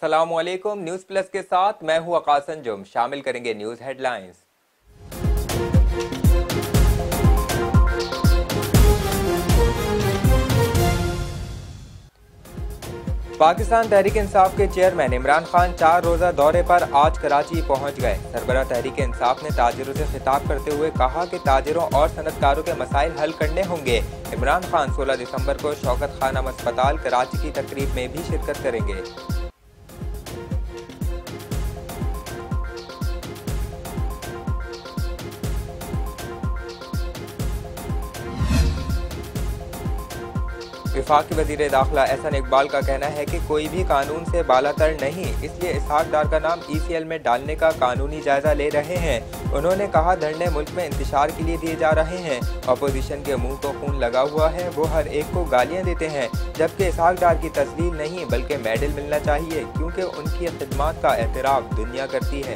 अस्सलामुअलैकुम। News plus के साथ मैं हूं आकाश अंजुम। शामिल करेंगे न्यूज़ हेडलाइंस। पाकिस्तान तहरीक इंसाफ के चेयरमैन इमरान खान 4 रोज़ा दौरे पर आज कराची पहुंच गए। सरबराह तहरीक इंसाफ ने ताजिरों से खिताब करते हुए कहा कि ताजिरों और सनतकारों के मसाइल हल करने होंगे। इमरान खान 16 दिसंबर को शौकत खानम अस्पताल कराची की तकरीब में भी शिरकत करेंगे। वफाकी वज़ीर दाखिला एहसन इकबाल का कहना है कि कोई भी कानून से बालातर नहीं, इसलिए इसहाक डार का नाम ECL में डालने का कानूनी जायजा ले रहे हैं। उन्होंने कहा, धरने मुल्क में इंतशार के लिए दिए जा रहे हैं। अपोजिशन के मुंह को खून लगा हुआ है, वो हर एक को गालियां देते हैं, जबकि इसहाक डार की तस्लील नहीं बल्कि मेडल मिलना चाहिए, क्योंकि उनकी खिदमत का एहतराम दुनिया करती है।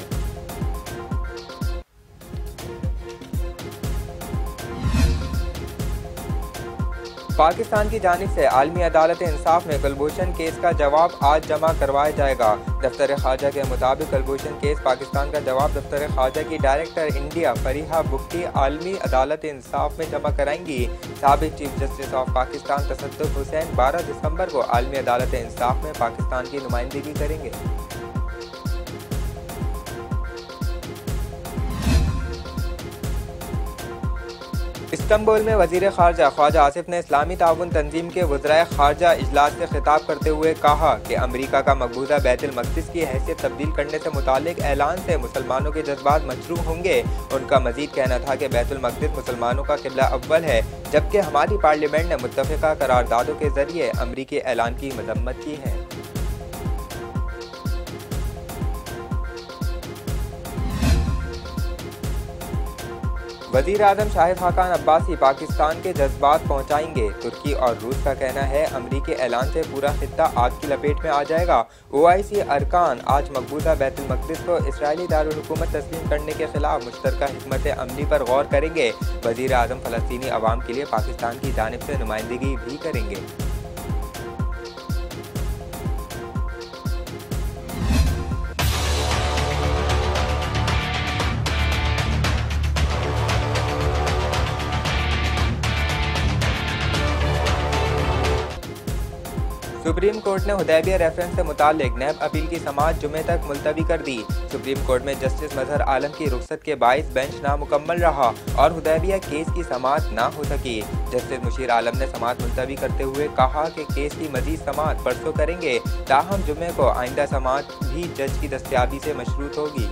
पाकिस्तान की जानिब से आलमी अदालत इंसाफ में कुलभूषण केस का जवाब आज जमा करवाया जाएगा। दफ्तर ख्वाजा के मुताबिक कुलभूषण केस पाकिस्तान का जवाब दफ्तर ख्वाजा की डायरेक्टर इंडिया फरीहा बुख्ती आलमी अदालत इंसाफ में जमा कराएंगी। साबिक chief justice of Pakistan Tassaduq Hussain 12 दिसंबर को आलमी अदालत इंसाफ में पाकिस्तान की नुमाइंदगी करेंगे। इस्तांबुल में वज़ीर ख़ारजा ख्वाजा आसिफ ने इस्लामी ताउन तंजीम के वज़राए ख़ारजा इजलास से खिताब करते हुए कहा कि अमरीका का मकबूजा बैतुल मक़दिस की हैसियत तब्दील करने से मुतालिक ऐलान से मुसलमानों के जज्बात मशरूह होंगे। उनका मजीद कहना था कि बैतुल मक़दिस मुसलमानों का क़िबला अव्वल है, जबकि हमारी पार्लियामेंट ने मुत्तफ़िक़ा करारदादों के ज़रिए अमरीकी ऐलान की मज़म्मत की है। वज़ीर आज़म शाहिद खाकान अब्बासी पाकिस्तान के जज्बात पहुँचाएंगे। तुर्की और रूस का कहना है, अमरीकी ऐलान से पूरा खित्ता आग की लपेट में आ जाएगा। OIC अरकान आज मकबूजा बैतुल मक़दिस को इसराइली दारुल हुकूमत तस्लीम करने के खिलाफ मुश्तरका हिकमत अमली पर गौर करेंगे। वज़ीर आज़म फ़लस्तीनी अवाम के लिए पाकिस्तान की जानिब से नुमाइंदगी भी करेंगे। सुप्रीम कोर्ट ने हुदैबिया रेफरेंस से मुतालिक नैब अपील की समाअत जुमे तक मुलतवी कर दी। सुप्रीम कोर्ट में जस्टिस मजहर आलम की रुखसत के बाइस बेंच नामुकम्मल रहा और हुदैबिया केस की समाअत ना हो सकी। जस्टिस मुशीर आलम ने समाअत मुलतवी करते हुए कहा कि केस की मजीद समाअत परसों करेंगे, ताहम जुमे को आइंदा समाअत भी जज की दस्तयाबी से मशरूत होगी।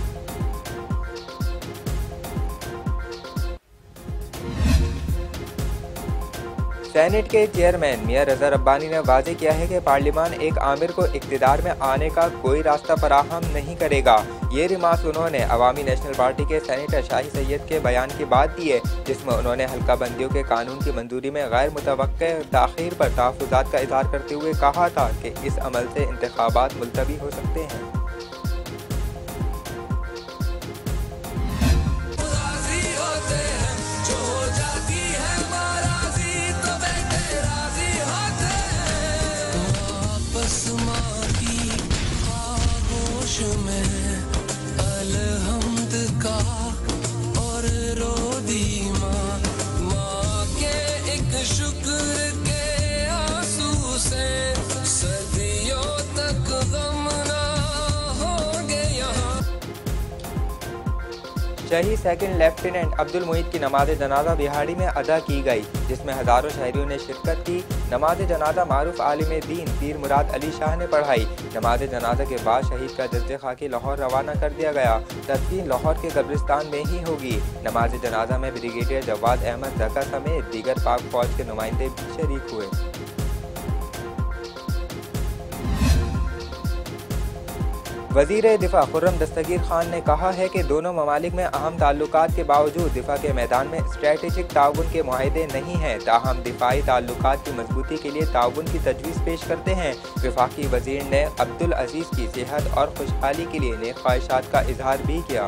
सेनेट के चेयरमैन मियां रज़ा रब्बानी ने वाज़ेह किया है कि पार्लियामान एक आमिर को इक़्तिदार में आने का कोई रास्ता फराहम नहीं करेगा। ये रिमार्क्स उन्होंने अवामी नेशनल पार्टी के सेनेटर शाही सैयद के बयान के बाद दिए, जिसमें उन्होंने हल्का बंदियों के कानून की मंजूरी में गैर मुतवक्के ताख़ीर पर तहफ़्फ़ुज़ात का इज़हार करते हुए कहा था कि इस अमल से इंतख़ाबात मुलतवी हो सकते हैं। शहीद सेकंड लेफ्टिनेंट अब्दुल मुईद की नमाज जनाजा बिहाड़ी में अदा की गई, जिसमें हज़ारों शहरियों ने शिरकत की। नमाज जनाजा मारूफ आलिम दीन पीर मुराद अली शाह ने पढ़ाई। नमाज जनाजा के बाद शहीद का जज्जे खाकी लाहौर रवाना कर दिया गया। तदफीन लाहौर के कब्रिस्तान में ही होगी। नमाज जनाजा में ब्रिगेडियर जवाद अहमद ज़का समेत दीगर पाक फौज के नुमाइंदे भी शरीक हुए। वज़ीर दिफा खुर्रम दस्तगीर खान ने कहा है कि दोनों ममालिक में अहम ताल्लुकात के बावजूद दिफा के मैदान में स्ट्रेटेजिक ताउन के मुआहदे नहीं हैं, ताहम दिफाई ताल्लुकात की मजबूती के लिए ताउन की तजवीज़ पेश करते हैं। वफाकी वज़ीर ने अब्दुल अजीज़ की सेहत और खुशहाली के लिए नेक ख्वाहिशात का इजहार भी किया।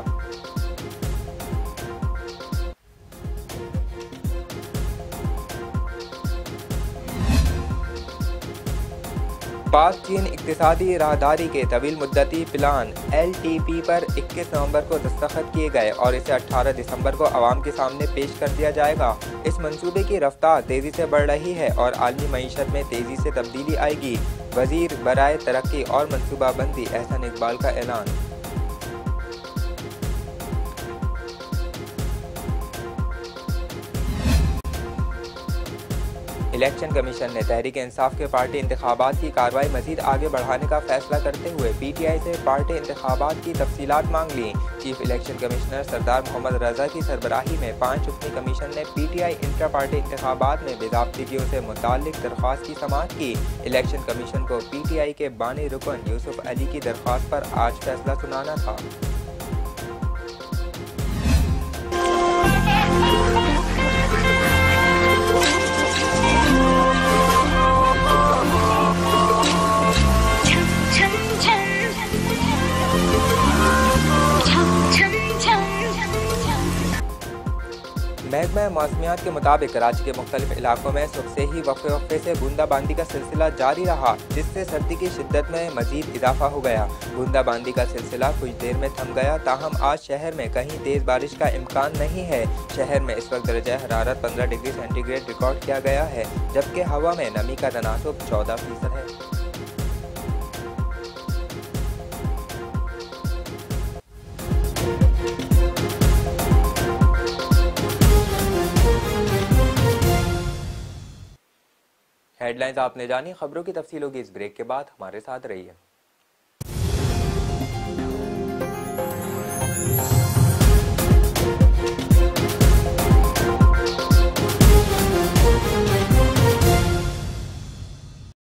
पाक चीन इक्तिसादी राहदारी के तवील मुद्दती प्लान LTP पर 21 नवंबर को दस्तखत किए गए और इसे 18 दिसंबर को अवाम के सामने पेश कर दिया जाएगा। इस मंसूबे की रफ्तार तेज़ी से बढ़ रही है और आलमी मईशत में तेज़ी से तब्दीली आएगी। वज़ीर बराए तरक्की और मनसूबाबंदी एहसन इकबाल का ऐलान। इलेक्शन कमीशन ने तहरीक इंसाफ के पार्टी इंतखाबात की कार्रवाई मजीद आगे बढ़ाने का फैसला करते हुए PTI से पार्टी इंतखाबात की तफसीलात मांग ली। Chief election commissioner Sardar Mohammad Raza की सरबराही में 5 रुकनी कमीशन ने PTI इंट्रा पार्टी इंतखाबात में बेज़ाब्तिगियों से मुताल्लिक दरख्वास्त की समाअत की। इलेक्शन कमीशन को PTI के बानी रुकन यूसुफ अली की दरख्वास्त पर आज फैसला सुनाना था। महकमा मौसमियात के मुताबिक कराची के मुख्तलिफ इलाकों में सुबह से ही वक्फे से बूंदाबांदी का सिलसिला जारी रहा, जिससे सर्दी की शिद्दत में मजीद इजाफा हो गया। बूंदाबांदी का सिलसिला कुछ देर में थम गया, ताहम आज शहर में कहीं तेज़ बारिश का इम्कान नहीं है। शहर में इस वक्त दरजा हरारत 15 डिग्री सेंटीग्रेड रिकॉर्ड किया गया है, जबकि हवा में नमी का तनासुब 14% है। हेडलाइंस आपने जानी, खबरों की तफसील होगी इस ब्रेक के बाद। हमारे साथ रहिए।